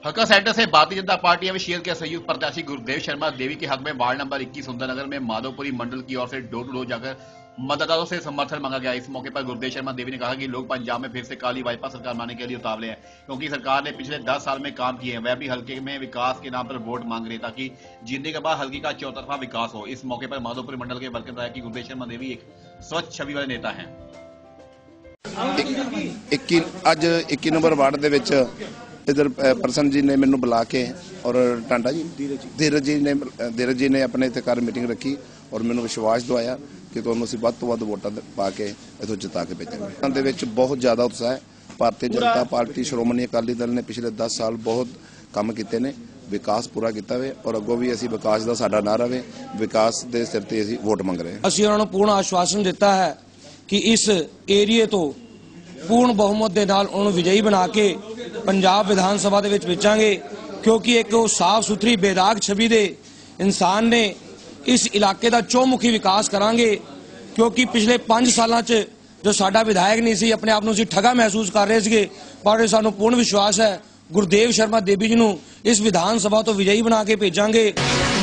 हल्का सेंटर से भारतीय जनता पार्टी अविशेर के संयुक्त प्रत्याशी गुरुदेव शर्मा देवी के हक में वार्ड नंबर 21 सुंदरनगर में माधोपुरी मंडल की ओर से डोर टू डोर जाकर मतदाताओं से समर्थन मांगा गया। इस मौके पर गुरुदेव शर्मा देवी ने कहा कि लोग पंजाब में फिर से काली भाजपा सरकार बनाने के लिए उतावले हैं, क्योंकि सरकार ने पिछले 10 साल में काम किए हैं। वह भी हल्के में विकास के नाम पर वोट मांग रहे ताकि जीतने के बाद हल्के का चौतरफा विकास हो। इस मौके पर माधोपुरी मंडल के वर्कर बताया कि गुरुदेव शर्मा देवी एक स्वच्छ छवि वाले नेता है। 21 नंबर वार्ड ਦੇ ਵਿੱਚ इधर परसन जी ने मैंने बुला के और टांडा जी धीरज जी ने अपने इत्थे घर मीटिंग रखी और मैंने विश्वास दवाया कि तुहानूं असीं वध तों वध वोटां पा के इत्थों जिता के भेजांगे। दे विच बहुत ज़्यादा उत्साह है। भारतीय जनता पार्टी श्रोमणी अकाली दल ने पिछले 10 साल बहुत काम कीते ने, विकास पूरा किया वे और अगों भी असीं विकास का साडा नारा वे, विकास के सिर ते असीं वोट मंग रहे हैं। असीं उन्हां नूं पूर्ण आश्वासन दिता है कि इस एरिए तो पूर्ण बहुमत के नाल उन्होंने विजयी बना के पंजाब विधान सभा दे विच भेजांगे, क्योंकि एक साफ सुथरी बेदाग छवि दे इंसान ने इस इलाके का चौमुखी विकास करांगे। क्योंकि पिछले 5 सालों च जो साडा विधायक नहीं सी, अपने आप नूं असीं ठगा महसूस कर रहे थे, पर सानूं पूर्ण विश्वास है गुरुदेव शर्मा देवी जी नूं इस विधान सभा तो विजयी बना के भेजांगे।